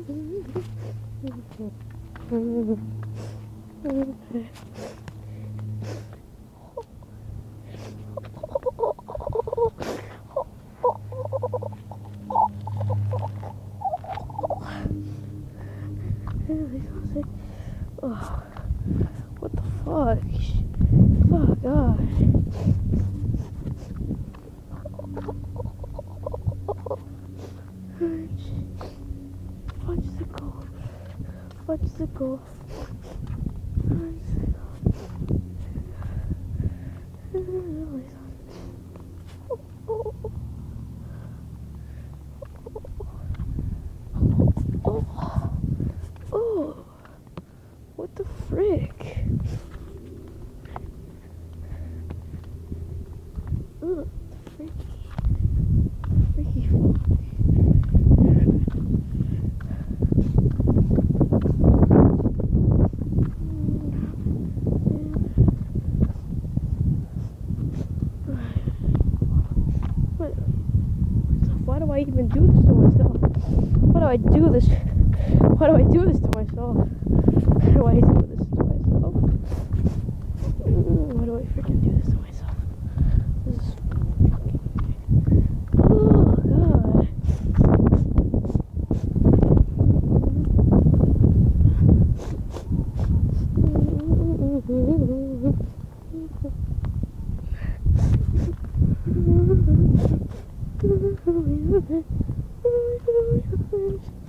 Oh, what the fuck? Oh god. Fudgesicle. Fudgesicle. Oh, what the frick? Ugh, freaky fuck. Why do I even do this to myself? Why do I do this? Why do I do this to myself? Why do I do this to myself? Why do I freaking do this to myself? This is fucking... Oh, God. Oh,